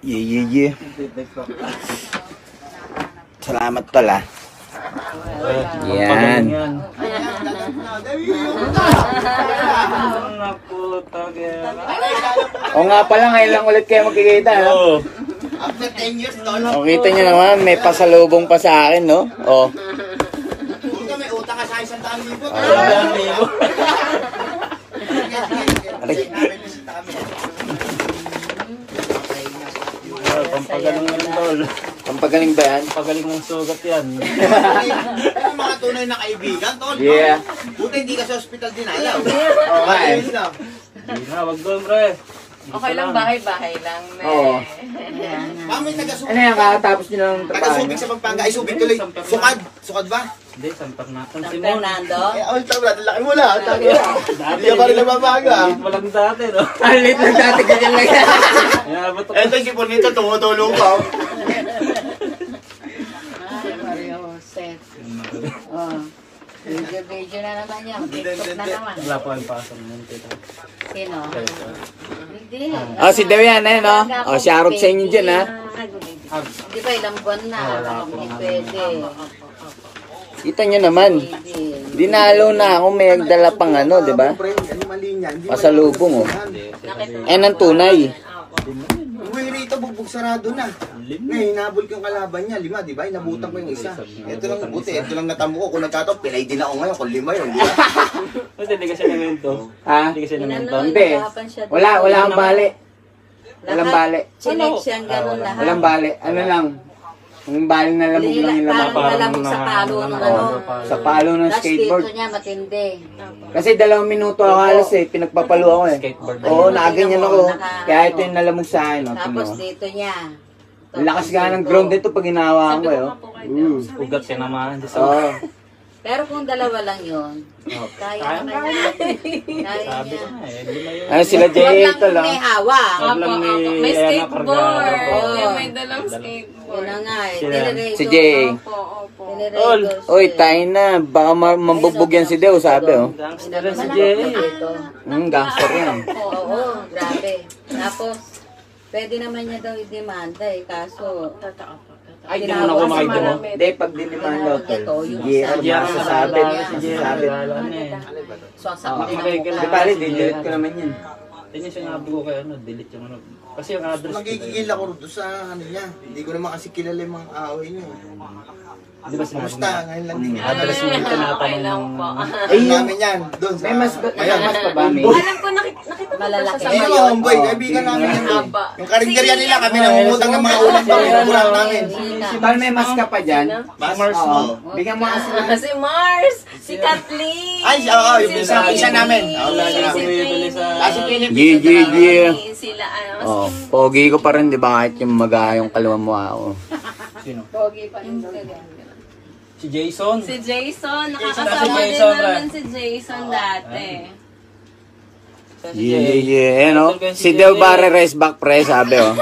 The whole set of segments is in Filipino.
Yeah. Salamat tol ah. Yan. O nga pala, ngayon lang ulit kayo magkikita, no? After 10 years, tol. O, kita nyo naman, may pasalubong pa sa akin, no? O. Puta, may utang ka sa 100,000. Pampagaling ng tol. Pampagaling ba yan? Pampagaling ng sugat yan. Yung mga tunay na kaibigan, tol. Yeah. Buta, hindi ka sa hospital dinalaw. Okay. Hindi na, wag doon, pre. Okay lang, bahay-bahay lang. Oo. Ma'am, may taga-subig. Ano yan, kakatapos nyo ng trabaho? Taga-subig sa Pampanga. Ay, subig tuloy. Sukad. Sukad ba? Hindi, San Fernando. San Fernando? All time natin. Laki mo na. Hindi ka pa rin nagbabaga. Lit mo lang dati, no? Alit lang dati, ganyan lang. Inabot ako. Eto si Bonito, tumutulong pa. Ay, Mario Jose. Oh. Video na naman yan. TikTok na naman. Wala po ang pasok ng tita. Sino? Hindi. O, si Dew yan, eh, no? O, shoutout sa inyo dyan, ha? Di ba ilang buwan na? Hindi pwede. Kita nyo naman. Dinalo na ako, may nagdala pang ano, di ba? Pasalubong, oh. Eh, ng tunay. Uy, rito, bugbog sarado na. Ngayon, hinabol ko yung kalaban niya. 5, di ba? Inabutan ko yung isa. Ito lang nabuti. Ito lang natamo ko. Kung nagkataon, pilay din ako ngayon. Kung 5 yun, di ba? Hindi kasi naman ito. Ha? Hindi kasi naman ito. Hindi. Wala akong bali. Walang bali. Chinek siyang gano'n lahat. Walang bali. Ano lang? Yung bali na lamog lang yung laman. Parang malamog sa palo ng ano. Sa palo ng Tapos skateboard. dito niya matindi. Kasi 2 minuto ako halos eh. Pinagpapalo ako eh. Skateboard. Oo, nakaganyan ako. Kaya ito yung nalamog sa akin. Oh, Tapos tingnan mo. dito niya. Ang lakas nga ng ground dito pag hinawakan ko eh. Ugat siya naman. Oo. Pero kung dalawa lang yun, kaya naman yan. Kaya Sabi ko niya. nga eh. Di na yun. Ay, sila Huwag Jay lang ito lang. may hawak. Wag lang ni May Ana skateboard. Cargado. Yung may dalang skateboard. Yun na nga eh. Sila. Tiniregol. Si Jay. Opo. Tiniregol siya Oy, eh. tayo na. Baka mambubog yan si Deo, sabi oh. Gangster rin si Malaki Jay. dito. Gangster yan. Oo, grabe. Tapos, pwede naman niya daw i-demanda eh. Kaso, Ay, di mo na ako makikita. Hindi, pag diniman daw to. Sige, ano Jay ang masasabit. Sabi. so sa Di pala, didelete ko naman yan. Yan yung sinabi ko kay ano, delete yung ano. Kasi yung address ko. Magigigil ako doon sa ano niya. Hindi ko naman kasi kilala yung mga kaaway niya. Di ba sinabi Kamusta? Ngayon lang din. address mo yung tinatanong ng... Ay, namin yan. Doon sa... May mas pa ba, may? Alam ko, nakita ko Malalaki. sa Hindi mga mo, homeboy. Kaibigan namin yan. Aba. Yung karinderya nila kami nangungutang ng mga ulam pa. Pinukulang namin. Tal, may mas ka pa dyan? Mas, Oo. Bigyan mo kasi. Si Mars, si Kathleen. Ay, oo, yung isa namin. Oo, Wala isa na namin. bumibili sa... Kasi Philippines. Yeah. Sila, ano, Oh, pogi ko pa rin, di ba? Kahit yung magayong kalawang mukha ko. Sino? Pogi pa rin talaga. Si Jason. si Jason. Si Nakakasama din Jason, namin si Jason dati. Yeah. Ano? Si Deo Barre race back pre, sabi oh.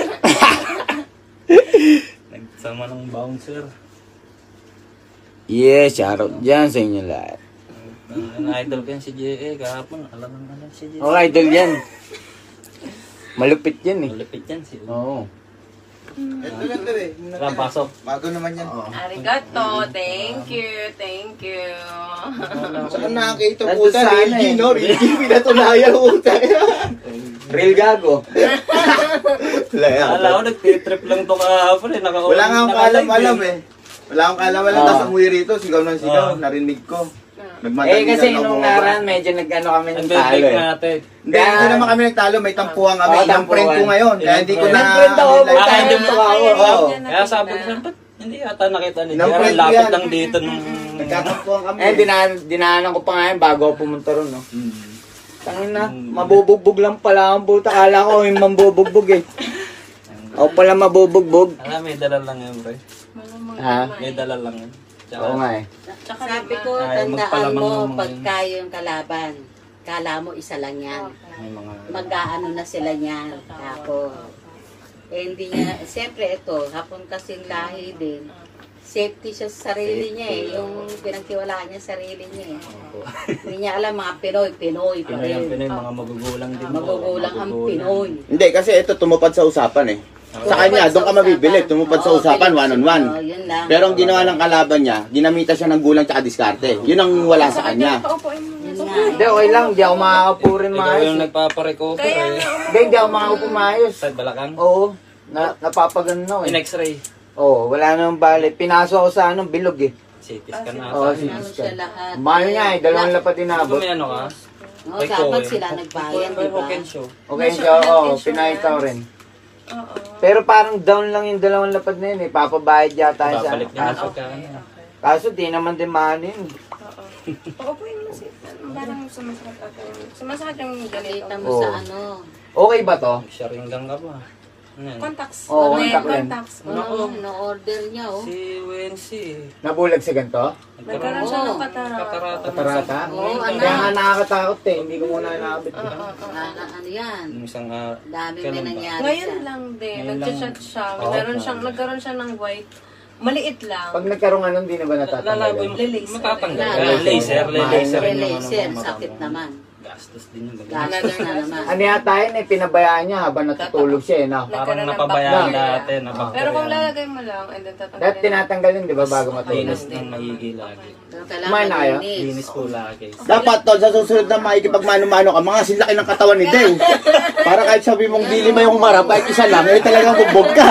Nagsama ng bouncer. Yeah, shoutout dyan sa inyo lahat. Ang idol ko yan si J.A. Kahapon, alam si J.A. Oh, idol yan. Malupit yan eh. Malapit yan si... Oo. Ito lang to eh. Tara, pasok. Bago naman yan. Arigato. Thank you. Saan nakakita Nandun po sa sa ano Reggie, eh. no? Reggie, pinatunayan po tayo. Real gago. Wala yan. Alam ko, nag-trip lang to kahapon eh. Wala nga akong kaalam-alam eh. Wala akong kaalam-alam. Oo. Tapos umuwi rito, sigaw ng sigaw. Narinig ko. Eh kasi nung naran, medyo nag-ano kami ng talo Nag-break eh. natin. Hindi naman kami nagtalo. May tampuhan kami. Oo, Yung tampuhan. friend ko ngayon. Kaya hindi ko na... Nag-friend ako, like, buta, hindi mo ako. Oo. Kaya sabi ko, ba't hindi yata nakita ni Ng Jera? friend ko Lapit yan. lang dito nung... Nagkatampuhan kami. Eh, dinaanan ko pa nga yun bago ako pumunta ron, no? Tangin na, mabubugbog lang pala ang buta. Kala ko yung mambubugbog eh. Ako pala mabubugbog. Alam, may dala lang yun, bro. Ha? May dala lang yun. Oo nga eh. Sabi ko, Ay, tandaan magpalamang mo, naman pagka yung kalaban, kala mo isa lang yan. May mga... Mag-aano na sila niyan. Tapos, eh, hindi niya, siyempre ito, hapon kasing lahi din. Safety siya sa sarili niya eh. Yung pinagtiwalaan niya sa sarili niya eh. Hindi niya alam mga Pinoy pa Pinoy ang rin. Pinoy, mga magugulang din. Magugulang ang Pinoy. Hindi, kasi ito tumupad sa usapan eh. Sa kanya, doon ka mabibili. Tumupad sa usapan, one-on-one. Oh, yun lang. Pero ang ginawa ng kalaban niya, ginamita siya ng gulang tsaka diskarte. Yun ang wala sa kanya. Yun nga. Hindi, okay lang. Hindi ako makakapo rin Ikaw maayos. yung nagpaparecover eh. Hindi ako makakapo maayos. Sa balakang. Oo. Napapagano eh. In-x-ray. Oo, wala namang bali. Pinasok ako sa bilog eh. CT scan na. Oo, Ano siya lahat. mahal nga eh. 2 lapat inabot. May ano ka? Oh, dapat sila nagbayad, di ba? Hoken show. Okay siya, oo. Pinahitaw rin. Pero parang down lang yung 2 lapad na yun eh. Papabayad yata siya. Babalik din Kaso, sa kanya. kaso di naman din mahal yun. Paupuin mo si parang sumasakit ako. Sumasakit yung ganito. Kita mo Oo. sa ano. Okay ba to? Sharingan ka pa. Ano yan? Contacts. Oo, Ano yan? contact lens. Contacts. No-order niya, oh. Si Wensi eh. Nabulag sa ganito? Nagkaroon siya ng Katarata. Katarata? Oo, ano? Kaya nga nakakatakot eh. Hindi ko muna nakabit. Ano yan? Yung isang Dami may kailan ba? nangyari Ngayon siya. lang din. Ngayon Nag-chat siya. Oo. Nagkaroon siya ng white. Maliit lang. Pag nagkaroon nga nun, di na ba Lalaboy natatanggal? mo. Lilaser. Matatanggal. Laser. Laser. Laser. May laser, sakit naman. Gastos din yung ganyan. Gastos na naman. Ano yata yun eh, pinabayaan niya habang natutulog siya eh, no? Parang Nagkaroon ng napabayaan bacteria. dati. Pero kung lalagay mo lang, and then Dahil tatanggalin. tinatanggal yun, di ba, bago matulog? Linis ng maigi lagi. Pero Kumain kailangan na kayo? linis. Linis po lagi. Dapat tol, sa susunod na makikipagmano-mano ka, mga silaki ng katawan ni Dave. Para kahit sabi mong dili mo yung marap, kahit isa lang, eh talagang bubog ka.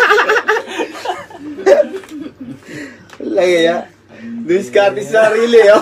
Lagi ya. Discard sa sarili, oh.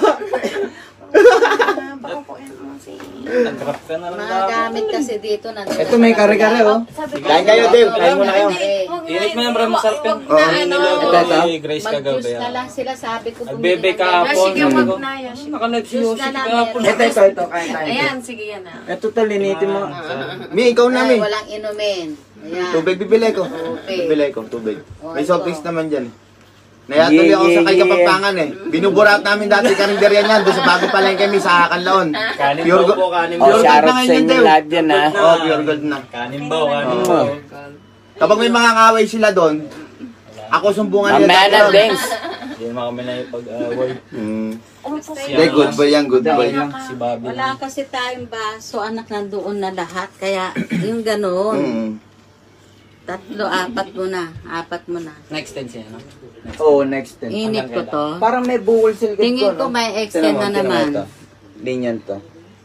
Paupuin mo si... Nag-grab ka na lang Mga dapat. gamit kasi dito na. Ito may kare-kare oh. Kain kayo, Dave. Kain muna kayo. Init mo yung bram masarap yan. Oo. Nilolo ni Grace kagabi. Mag-juice na lang sila, sabi ko. Nagbebe bumili ng kahapon. Sige, wag na yan. Naka-live si Juice Yoshi na lang, kahapon. Ito, kain tayo. Ayan, sige yan na. Ito to, linitin mo. Mi, ikaw na, Ay, Mi. walang inumin. Ayan. Tubig, bibili ko. Tubig. Bibili ko, tubig. Oh, May ito. soft drinks naman dyan. Nayatuloy ako sa kay Kapampangan eh. Binuburat namin dati karinderya niyan doon sa bago palengke mi sa Kanlaon. Kanin Pure daw gold. po, kanin Oh, daw. Pure gold na shoutout sa ngayon, inyo Dave. lahat dyan ha. Oh, pure gold na. Kanin daw, kanin Oo. daw. Kapag may mga kaway sila doon, ako sumbungan nila. Mamaya na, doon. Dengs. Hindi naman kami na yung pag-away. Hindi, good boy yan, good boy. Si Bobby Wala lang. kasi tayong baso, anak, nandoon na lahat. Kaya yung ganoon, Mm. 3, 4 mo na. 4 mo na. Next time siya, no? Oo, next 10. Init ko to. Parang may bukol silkit ko, Tingin no? ko may extend na naman. Linyan to.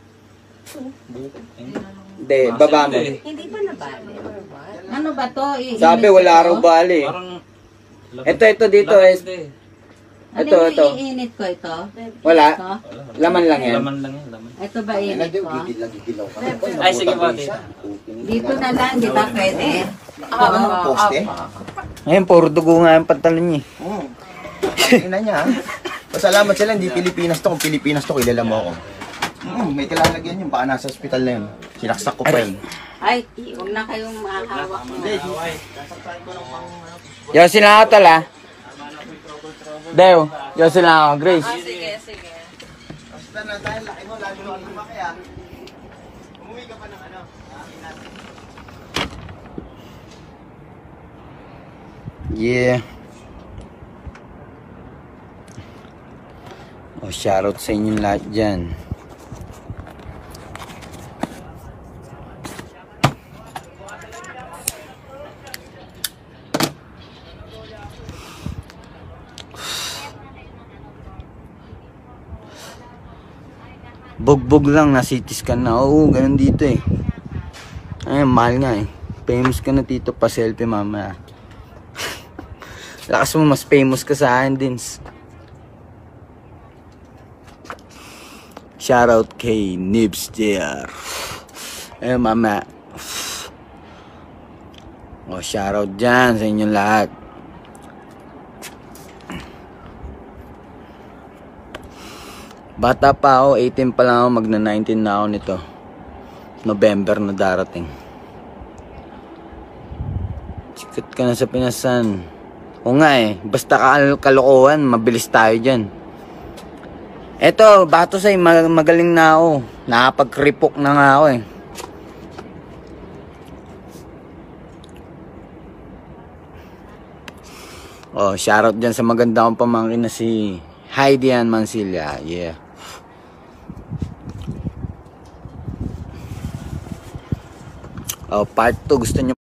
Hindi, baba mo. Hindi ba nabali or what? Ano ba to? Iinit Sabi, ko wala to? raw bali. Parang... Ito dito is... Ano Ito, yung ito. iinit ko ito? Wala. Ito? Laman lang yan. Laman lang yan, laman. Ito ba init ko? Ay, sige po, tita. Dito na lang, di ba pwede? Poste? Ngayon, puro dugo nga yung pantalon niya. Oo. Ina niya, ha? Pasalamat sila, hindi Pilipinas to. Kung Pilipinas to, kilala mo ako. May kalalagyan yun. Baka nasa ospital na yun. Sinaksak ko pa yun. Ay, huwag na kayong makahawak mo. Yosin lang ako tala. Dew, yosin lang ako. Grace. Sige, sige. Basta na tayo, laki mo, lalo mo lumaki, ha? Umuwi ka pa ng ano? Yeah. Oh, shoutout sa inyong lahat dyan. Bugbog lang, na CT scan na. Oo, ganun dito eh. Ay, mahal nga eh. Famous ka na dito, pa selfie mamaya. Lakas mo, mas famous ka sa akin, Dins. Shoutout kay Nibs JR. Eh, mama. O, shoutout dyan sa inyong lahat. Bata pa ako, 18 pa lang ako, magna 19 na ako nito. November na darating. Sikat ka na sa Pinasan. O nga eh, basta kalokohan, mabilis tayo dyan. Eto, Batosay, magaling na ako. Nakapag-kripok na nga ako eh. Oh, shoutout dyan sa maganda kong pamangkin na si Heidi Ann Mansilla. Yeah. Oh, part 2, gusto nyo